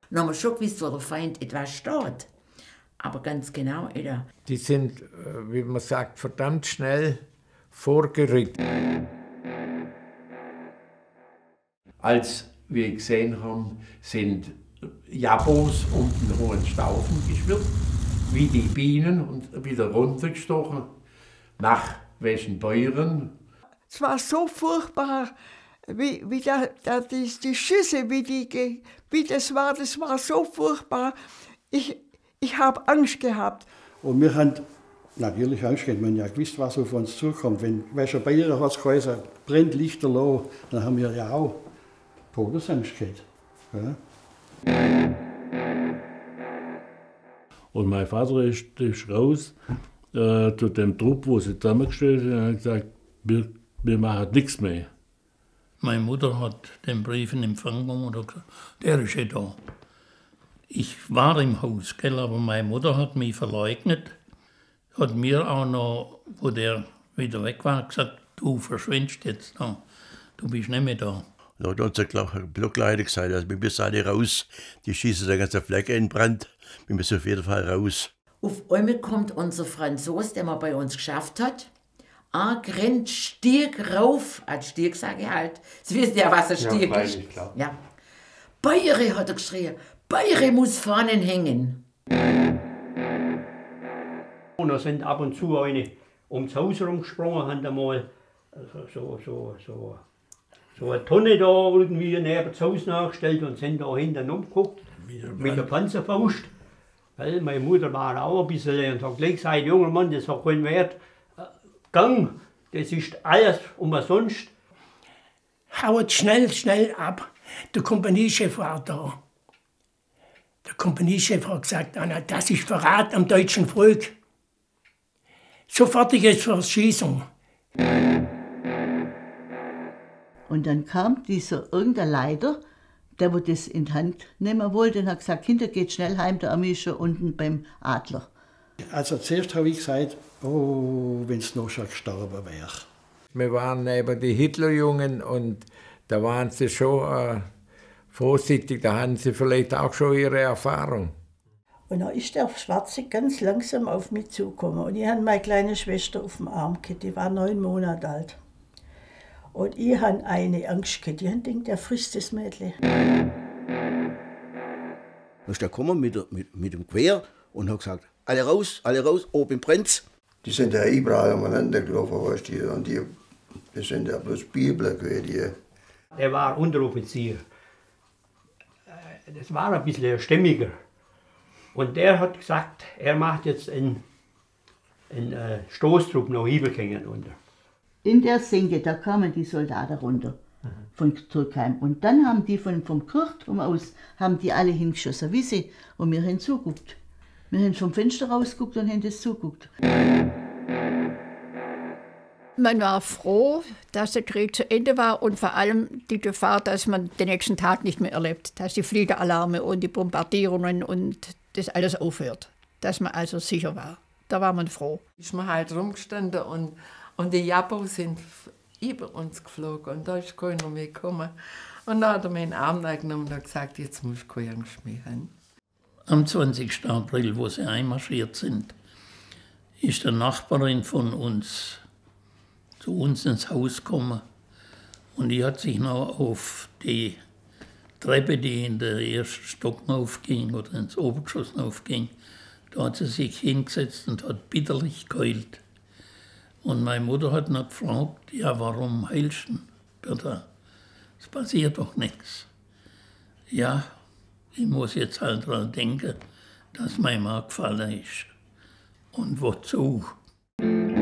Dann haben wir schon gewusst, wo der Feind etwas steht. Aber ganz genau, oder? Die sind, wie man sagt, verdammt schnell vorgerückt. Als wir gesehen haben, sind Jabos um den Hohenstaufen geschwirrt, wie die Bienen und wieder runtergestochen nach Weschenbeuren. Es war so furchtbar, wie die Schüsse, wie das war so furchtbar. Ich habe Angst gehabt. Und wir haben natürlich Angst gehabt, wir haben ja gewusst, was auf uns zukommt. Wenn Weschenbeuren hat es geheißen, brennt lichterloh, dann haben wir ja auch Todesangst gehabt. Ja. Und mein Vater ist raus zu dem Trupp, wo sie zusammengestellt haben, und hat gesagt, wir machen nichts mehr. Meine Mutter hat den Brief in Empfang genommen und hat gesagt, der ist ja da. Ich war im Haus, gell, aber meine Mutter hat mich verleugnet, hat mir auch noch, wo der wieder weg war, gesagt, du verschwindest jetzt da, du bist nicht mehr da. Da hat unser Blockleiter gesagt, also wir müssen alle raus, die schießen den ganzen Fleck in Brand, wir müssen auf jeden Fall raus. Auf einmal kommt unser Franzos, der mal bei uns geschafft hat, rennt Stieg rauf, als Stieg sage ich halt, Sie wissen ja, was ein Stieg ist. Klar. Ja. Beire, hat er geschrien, Beire muss vorne hängen. Und da sind ab und zu eine ums Haus herumgesprungen, haben da mal so eine Tonne da irgendwie neben das Haus nachgestellt und sind da hinten umgeguckt mit der Panzerfaust. Weil meine Mutter war auch ein bisschen und hat gleich gesagt, junger Mann, das hat keinen Wert. Gang, das ist alles umsonst. Haut schnell ab. Der Kompaniechef war da. Der Kompaniechef hat gesagt, Anna, das ist Verrat am deutschen Volk. Sofortige Verschießung. Und dann kam irgendein Leiter, der wo das in die Hand nehmen wollte, und hat gesagt, Kinder, geht schnell heim, der Armee ist schon unten beim Adler. Also zuerst habe ich gesagt, oh, wenn es noch schon gestorben wäre. Wir waren neben die Hitlerjungen und da waren sie schon vorsichtig, da hatten sie vielleicht auch schon ihre Erfahrung. Und dann ist der Schwarze ganz langsam auf mich zugekommen. Und ich hatte meine kleine Schwester auf dem Arm gehabt, die war 9 Monate alt. Und ich hatte eine Angst gehabt, ich habe gedacht, der frisst das Mädchen. Dann ist der gekommen mit dem Gewehr und hat gesagt, alle raus, oben brennt's. Die sind ja überall umeinander gelaufen, weißt du, und das sind ja bloß Bibeln, die. Er war Unteroffizier. Das war ein bisschen stämmiger. Und der hat gesagt, er macht jetzt einen Stoßtrupp nach Hibelkingen runter. In der Senke, da kamen die Soldaten runter von Türkheim. Und dann haben die vom Kirchturm aus, haben die alle hingeschossen, wie sie, und wir haben zugeguckt. Wir haben vom Fenster rausgeguckt und haben das zugeguckt. Man war froh, dass der Krieg zu Ende war und vor allem die Gefahr, dass man den nächsten Tag nicht mehr erlebt, dass die Fliegeralarme und die Bombardierungen und das alles aufhört, dass man also sicher war. Da war man froh. Ist man halt rumgestanden und die Jabos sind über uns geflogen und da ist keiner mehr gekommen. Und dann hat er mir in den Arm genommen und hat gesagt, jetzt muss ich keine Angst mehr haben. Am 20. April, wo sie einmarschiert sind, ist eine Nachbarin von uns zu uns ins Haus gekommen und die hat sich noch auf die Treppe, die in den ersten Stock aufging oder ins Obergeschoss aufging, da hat sie sich hingesetzt und hat bitterlich geheult. Und meine Mutter hat noch gefragt, ja, warum heulst du, Bertha? Es passiert doch nichts. Ja, ich muss jetzt halt daran denken, dass mein Mann gefallen ist. Und wozu?